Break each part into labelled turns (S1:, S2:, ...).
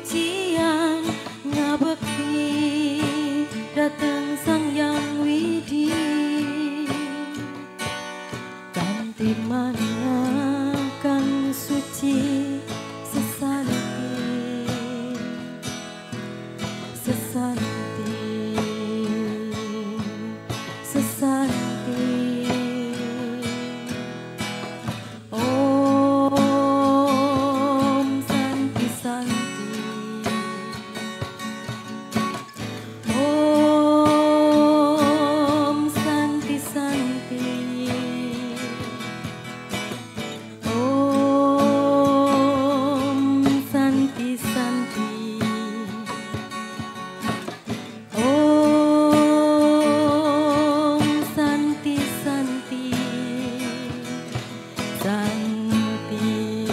S1: pujian ngabekti dateng Sang Yang Widi, kanthi mana kang suci sesanti sesanti sesanti. Om Santi Santi, Om Santi Santi, Om Santi Santi, Om Santi Santi, Santi.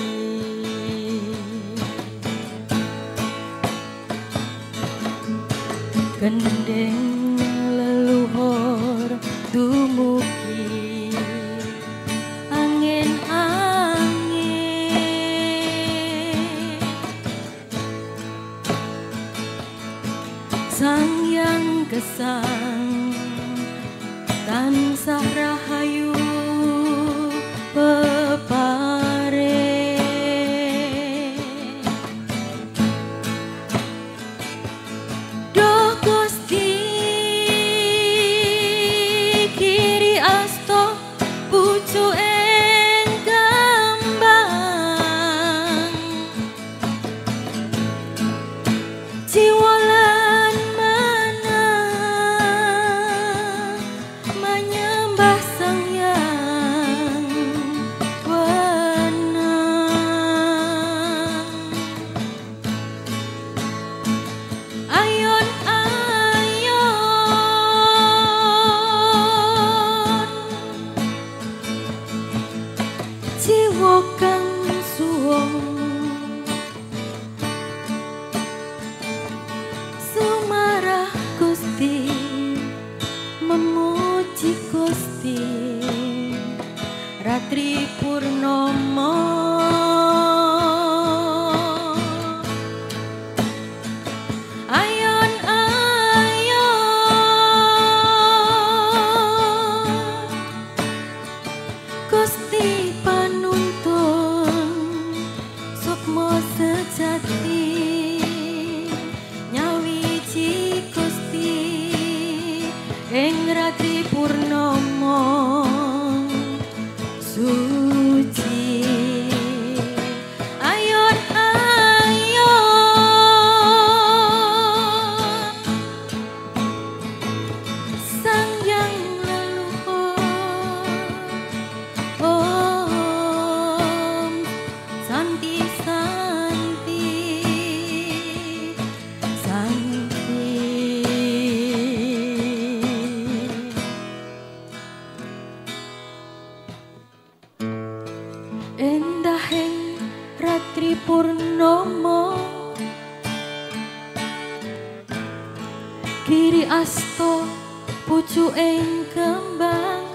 S1: Gendeng leluhur dumugi angin-angin, Sang Yang Gesang tansah rahayu pepare. Duh Gusti kiri asto pucuking kembang, jiwa lan menang menyembah Sang Yang wenang. Ayon ayon jiwa kang suwung sumarah Gusti, memuji Gusti Ratri Purnomo. Ayon ayon Gusti panuntun sukma sejati, nyawiji Gusti ing Ratri Purnomo suci. Ayon ayon Sang Yang leluhur, Om Santi Santi Santi. Endahing Ratri Purnomo kiri asto pucuking kembang,